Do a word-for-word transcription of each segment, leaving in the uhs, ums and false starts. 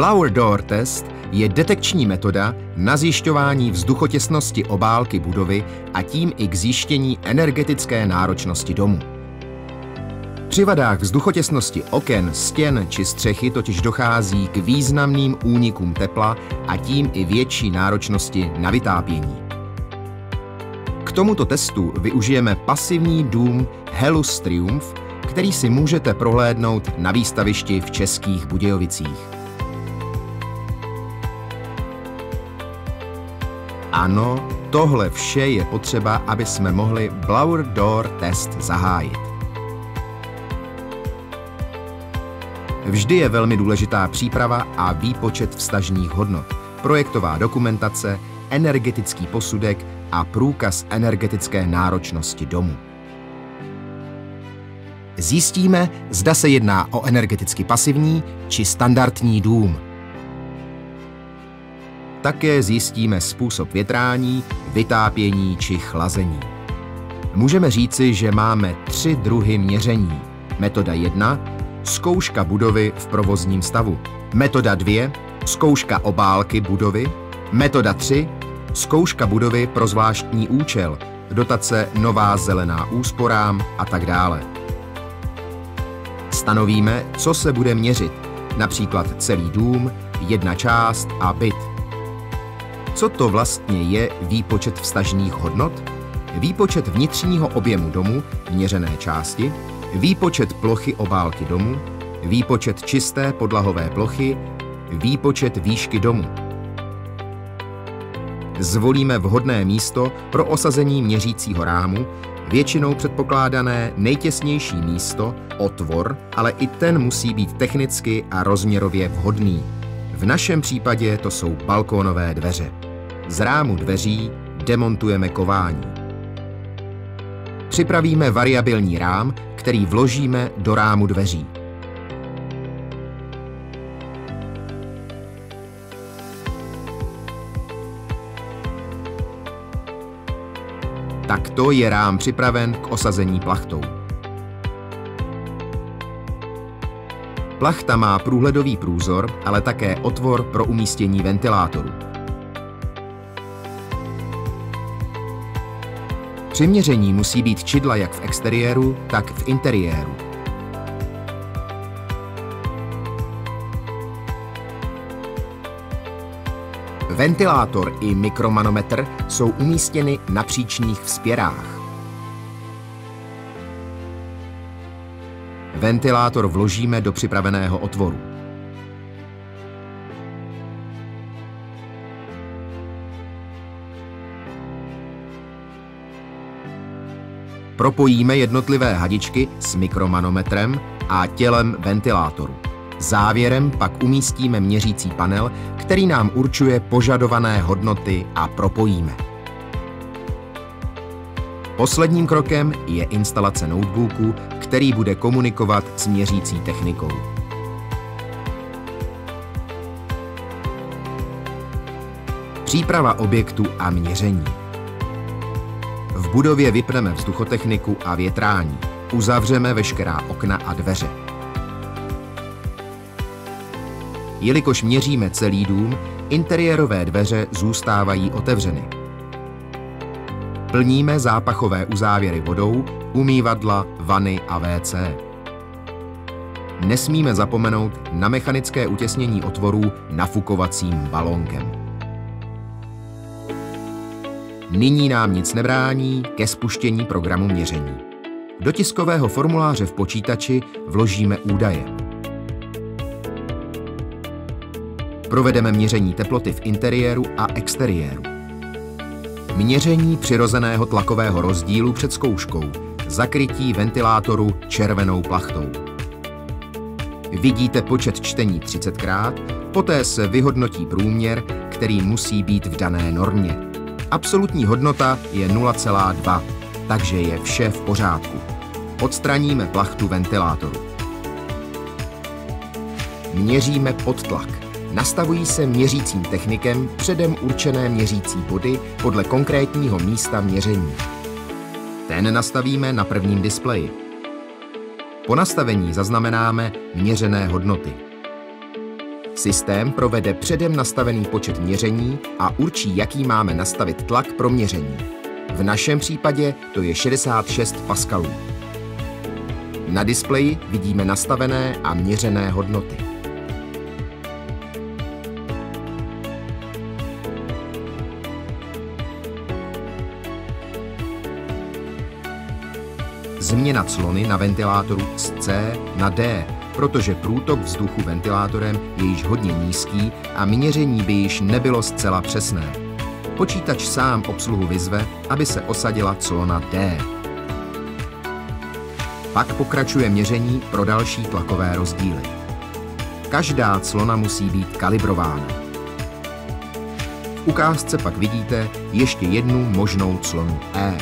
Blower Door Test je detekční metoda na zjišťování vzduchotěsnosti obálky budovy a tím i k zjištění energetické náročnosti domu. Při vadách vzduchotěsnosti oken, stěn či střechy totiž dochází k významným únikům tepla a tím i větší náročnosti na vytápění. K tomuto testu využijeme pasivní dům Helus Triumph, který si můžete prohlédnout na výstavišti v Českých Budějovicích. Ano, tohle vše je potřeba, aby jsme mohli Blower Door Test zahájit. Vždy je velmi důležitá příprava a výpočet vztažných hodnot, projektová dokumentace, energetický posudek a průkaz energetické náročnosti domu. Zjistíme, zda se jedná o energeticky pasivní či standardní dům. Také zjistíme způsob větrání, vytápění či chlazení. Můžeme říci, že máme tři druhy měření. Metoda jedna. Zkouška budovy v provozním stavu. Metoda dvě. Zkouška obálky budovy. Metoda tři. Zkouška budovy pro zvláštní účel, dotace Nová zelená úsporám a tak dále. Stanovíme, co se bude měřit, například celý dům, jedna část a byt. Co to vlastně je výpočet vztažných hodnot? Výpočet vnitřního objemu domu, měřené části, výpočet plochy obálky domu, výpočet čisté podlahové plochy, výpočet výšky domu. Zvolíme vhodné místo pro osazení měřícího rámu, většinou předpokládané nejtěsnější místo, otvor, ale i ten musí být technicky a rozměrově vhodný. V našem případě to jsou balkónové dveře. Z rámu dveří demontujeme kování. Připravíme variabilní rám, který vložíme do rámu dveří. Takto je rám připraven k osazení plachtou. Plachta má průhledový průzor, ale také otvor pro umístění ventilátoru. Při měření musí být čidla jak v exteriéru, tak v interiéru. Ventilátor i mikromanometr jsou umístěny na příčných vzpěrách. Ventilátor vložíme do připraveného otvoru. Propojíme jednotlivé hadičky s mikromanometrem a tělem ventilátoru. Závěrem pak umístíme měřící panel, který nám určuje požadované hodnoty a propojíme. Posledním krokem je instalace notebooku, který bude komunikovat s měřící technikou. Příprava objektu a měření. V budově vypneme vzduchotechniku a větrání. Uzavřeme veškerá okna a dveře. Jelikož měříme celý dům, interiérové dveře zůstávají otevřeny. Plníme zápachové uzávěry vodou, umývadla, vany a vé cé. Nesmíme zapomenout na mechanické utěsnění otvorů nafukovacím balónkem. Nyní nám nic nebrání ke spuštění programu měření. Do tiskového formuláře v počítači vložíme údaje. Provedeme měření teploty v interiéru a exteriéru. Měření přirozeného tlakového rozdílu před zkouškou. Zakrytí ventilátoru červenou plachtou. Vidíte počet čtení třicetkrát, poté se vyhodnotí průměr, který musí být v dané normě. Absolutní hodnota je nula celá dva, takže je vše v pořádku. Odstraníme plachtu ventilátoru. Měříme podtlak. Nastavují se měřícím technikem předem určené měřící body podle konkrétního místa měření. Ten nastavíme na prvním displeji. Po nastavení zaznamenáme měřené hodnoty. Systém provede předem nastavený počet měření a určí, jaký máme nastavit tlak pro měření. V našem případě to je šedesát šest paskalů. Na displeji vidíme nastavené a měřené hodnoty. Změna clony na ventilátoru z C na D, protože průtok vzduchu ventilátorem je již hodně nízký a měření by již nebylo zcela přesné. Počítač sám obsluhu vyzve, aby se osadila clona D. Pak pokračuje měření pro další tlakové rozdíly. Každá clona musí být kalibrována. V ukázce pak vidíte ještě jednu možnou clonu E.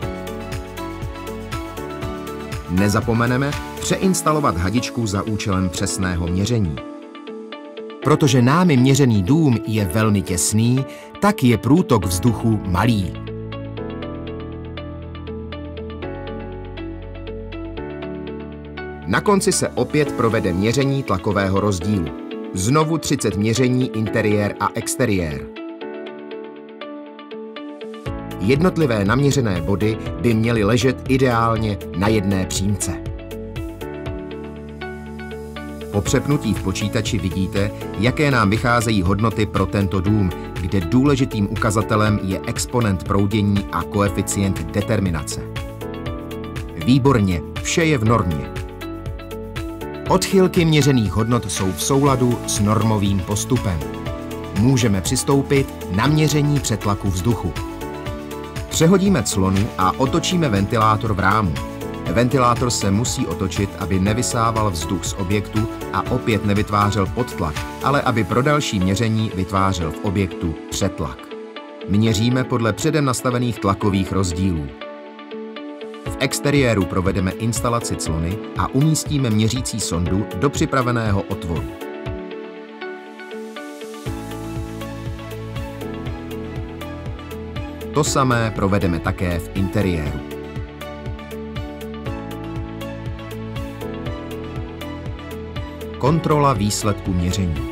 Nezapomeneme přeinstalovat hadičku za účelem přesného měření. Protože námi měřený dům je velmi těsný, tak je průtok vzduchu malý. Na konci se opět provede měření tlakového rozdílu. Znovu třicet měření interiér a exteriér. Jednotlivé naměřené body by měly ležet ideálně na jedné přímce. Po přepnutí v počítači vidíte, jaké nám vycházejí hodnoty pro tento dům, kde důležitým ukazatelem je exponent proudění a koeficient determinace. Výborně, vše je v normě. Odchylky měřených hodnot jsou v souladu s normovým postupem. Můžeme přistoupit na měření přetlaku vzduchu. Přehodíme clonu a otočíme ventilátor v rámu. Ventilátor se musí otočit, aby nevysával vzduch z objektu a opět nevytvářel podtlak, ale aby pro další měření vytvářel v objektu přetlak. Měříme podle předem nastavených tlakových rozdílů. V exteriéru provedeme instalaci clony a umístíme měřící sondu do připraveného otvoru. To samé provedeme také v interiéru. Kontrola výsledku měření.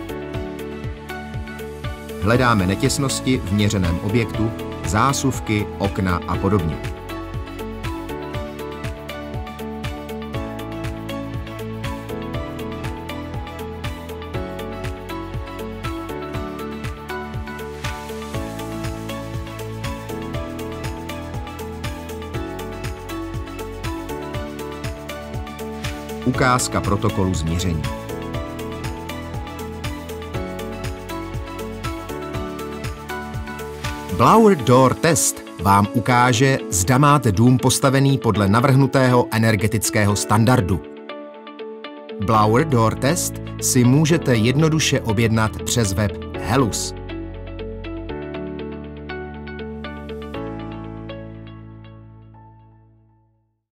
Hledáme netěsnosti v měřeném objektu, zásuvky, okna a podobně. Ukázka protokolu změření. Blower Door Test vám ukáže, zda máte dům postavený podle navrhnutého energetického standardu. Blower Door Test si můžete jednoduše objednat přes web Helus.